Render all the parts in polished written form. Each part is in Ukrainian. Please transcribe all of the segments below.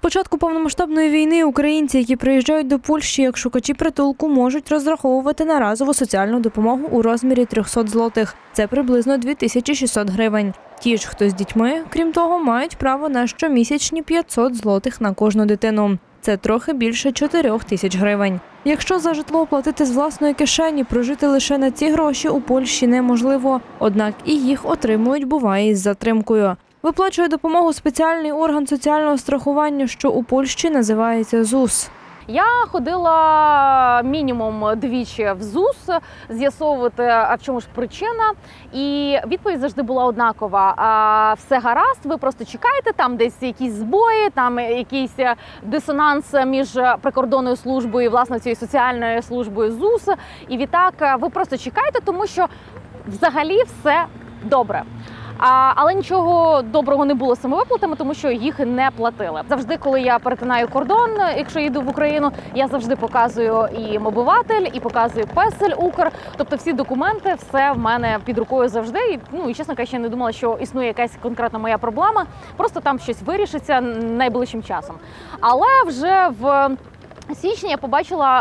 початку повномасштабної війни українці, які приїжджають до Польщі як шукачі притулку, можуть розраховувати на разову соціальну допомогу у розмірі 300 злотих. Це приблизно 2600 гривень. Ті ж, хто з дітьми, крім того, мають право на щомісячні 500 злотих на кожну дитину. Це трохи більше 4000 гривень. Якщо за житло платити з власної кишені, прожити лише на ці гроші у Польщі неможливо. Однак і їх отримують, буває, із затримкою. Виплачує допомогу спеціальний орган соціального страхування, що у Польщі називається ЗУС. Я ходила мінімум двічі в ЗУС з'ясовувати, а в чому ж причина. І відповідь завжди була однакова. Все гаразд, ви просто чекаєте, там десь якісь збої, там якийсь дисонанс між прикордонною службою і, власне, цією соціальною службою ЗУС. І відтак ви просто чекаєте, тому що взагалі все добре. Але нічого доброго не було з цими виплатами, тому що їх не платили. Завжди, коли я перетинаю кордон, якщо їду в Україну, я завжди показую і мобиватель, і показую Песель Укр. Тобто всі документи, все в мене під рукою завжди. І, чесно кажучи, я не думала, що існує якась конкретна моя проблема. Просто там щось вирішиться найближчим часом. Але вже в січні я побачила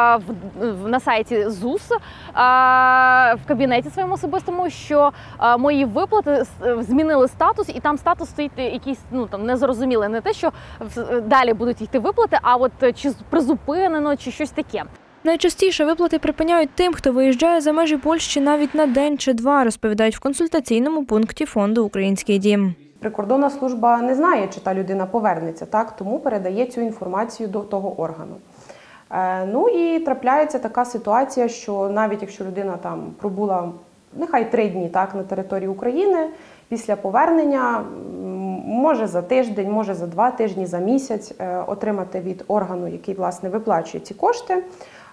на сайті ЗУС в кабінеті своєму особистому, що мої виплати змінили статус, і там статус стоїть якийсь незрозумілий. Не те, що далі будуть йти виплати, а от чи призупинено, чи щось таке. Найчастіше виплати припиняють тим, хто виїжджає за межі Польщі навіть на день чи два, розповідають в консультаційному пункті фонду «Український дім». Прикордонна служба не знає, чи та людина повернеться, тому передає цю інформацію до того органу. І трапляється така ситуація, що навіть якщо людина там пробула нехай 3 дні на території України, після повернення може за тиждень, може за 2 тижні, за місяць отримати від органу, який, власне, виплачує ці кошти,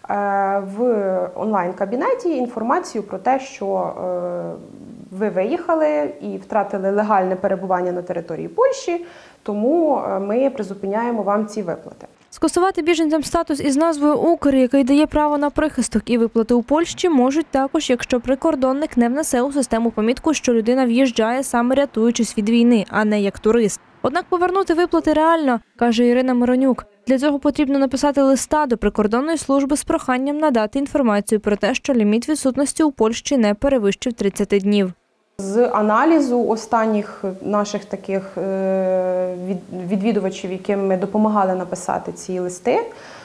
в онлайн-кабінеті інформацію про те, що ви виїхали і втратили легальне перебування на території Польщі, тому ми призупиняємо вам ці виплати. Скасувати біженцям статус із назвою «Укр», який дає право на прихисток і виплати у Польщі, можуть також, якщо прикордонник не внесе у систему помітку, що людина в'їжджає саме рятуючись від війни, а не як турист. Однак повернути виплати реально, каже Ірина Миронюк. Для цього потрібно написати листа до прикордонної служби з проханням надати інформацію про те, що ліміт відсутності у Польщі не перевищив 30 днів. З аналізу останніх наших таких відвідувачів, яким ми допомагали написати ці листи,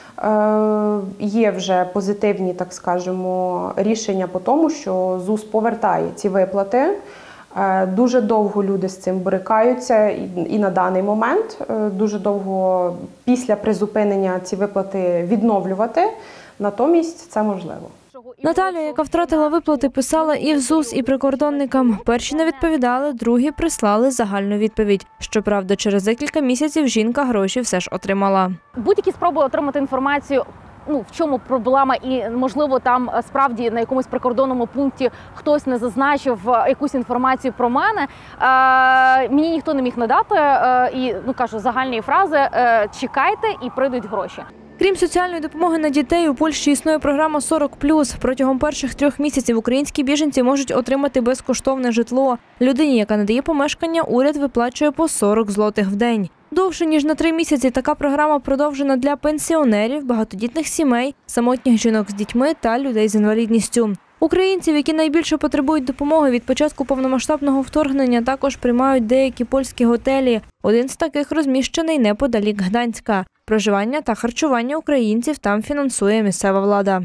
є вже позитивні, так скажемо, рішення по тому, що ЗУС повертає ці виплати. Дуже довго люди з цим борикаються і на даний момент. Дуже довго після призупинення ці виплати відновлювати, натомість це можливо. Наталя, яка втратила виплати, писала і в ЗУС, і прикордонникам. Перші не відповідали, другі прислали загальну відповідь. Щоправда, через декілька місяців жінка гроші все ж отримала. Будь-які спроби отримати інформацію, в чому проблема, і, можливо, там справді на якомусь прикордонному пункті хтось не зазначив якусь інформацію про мене, мені ніхто не міг надати, і, кажу, загальні фрази «чекайте і прийдуть гроші». Крім соціальної допомоги на дітей, у Польщі існує програма «40+». Протягом перших 3 місяців українські біженці можуть отримати безкоштовне житло. Людині, яка надає помешкання, уряд виплачує по 40 злотих в день. Довше, ніж на 3 місяці, така програма продовжена для пенсіонерів, багатодітних сімей, самотніх жінок з дітьми та людей з інвалідністю. Українців, які найбільше потребують допомоги від початку повномасштабного вторгнення, також приймають деякі польські готелі. Один з таких розміщений неподалік Гданська. Проживання та харчування українців там фінансує місцева влада.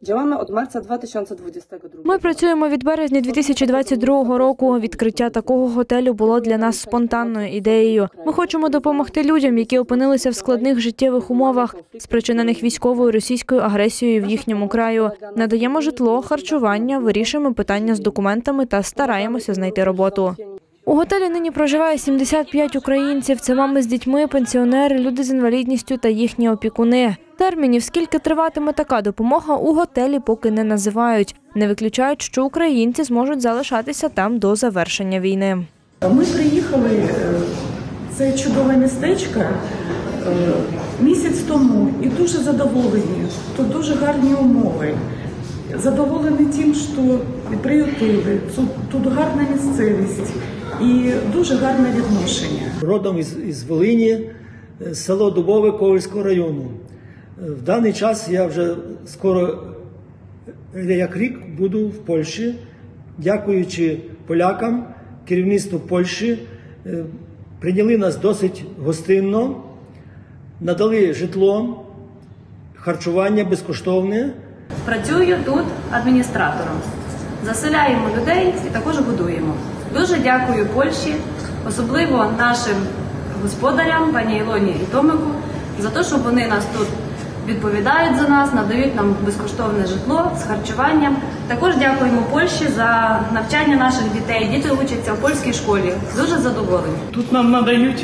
Ми працюємо від березня 2022 року. Відкриття такого готелю було для нас спонтанною ідеєю. Ми хочемо допомогти людям, які опинилися в складних життєвих умовах, спричинених військовою російською агресією в їхньому краю. Надаємо житло, харчування, вирішуємо питання з документами та стараємося знайти роботу. У готелі нині проживає 75 українців. Це мами з дітьми, пенсіонери, люди з інвалідністю та їхні опікуни. Термінів, скільки триватиме така допомога, у готелі поки не називають. Не виключають, що українці зможуть залишатися там до завершення війни. Ми приїхали, це чудове містечко, місяць тому і дуже задоволені. Тут дуже гарні умови. Задоволені тим, що приютили, тут гарна місцевість і дуже гарне відношення. Родом із Волині, село Дубове Ковельського району. В даний час я вже скоро, як рік, буду в Польщі, дякуючи полякам, керівництву Польщі, прийняли нас досить гостинно, надали житло, харчування безкоштовне. Працюю тут адміністратором. Заселяємо людей і також годуємо. Дуже дякую Польщі, особливо нашим господарям, пані Ілоні і Томику, за те, що вони нас тут відповідають за нас, надають нам безкоштовне житло з харчуванням. Також дякуємо Польщі за навчання наших дітей. Діти учаться в польській школі. Дуже задоволені. Тут нам надають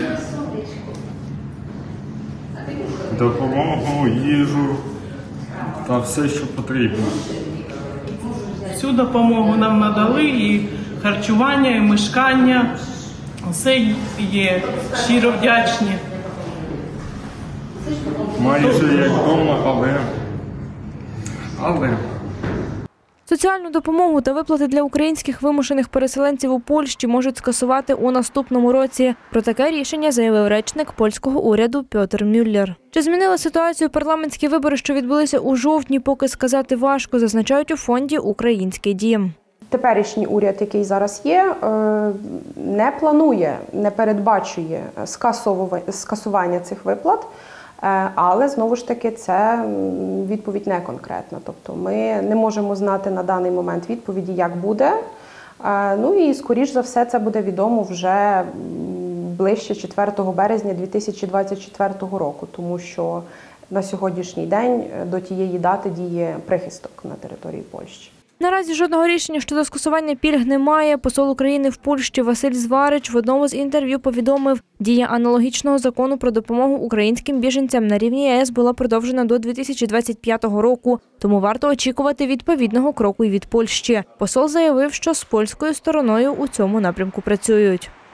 допомогу, їжу та все, що потрібно. Всю допомогу нам надали, і харчування, і мешкання. Все є, щиро вдячні. Майже як вдома, але... Соціальну допомогу та виплати для українських вимушених переселенців у Польщі можуть скасувати у наступному році. Про таке рішення заявив речник польського уряду Пьотр Мюллер. Чи змінили ситуацію парламентські вибори, що відбулися у жовтні, поки сказати важко, зазначають у фонді «Український дім». Теперішній уряд, який зараз є, не планує, не передбачує скасування цих виплат, але, знову ж таки, це відповідь не конкретна. Тобто ми не можемо знати на даний момент відповіді, як буде. Ну і, скоріш за все, це буде відомо вже ближче 4 березня 2024 року, тому що на сьогоднішній день до тієї дати діє прихисток на території Польщі. Наразі жодного рішення щодо скасування пільг немає. Посол України в Польщі Василь Зварич в одному з інтерв'ю повідомив, дія аналогічного закону про допомогу українським біженцям на рівні ЄС була продовжена до 2025 року, тому варто очікувати відповідного кроку й від Польщі. Посол заявив, що з польською стороною у цьому напрямку працюють.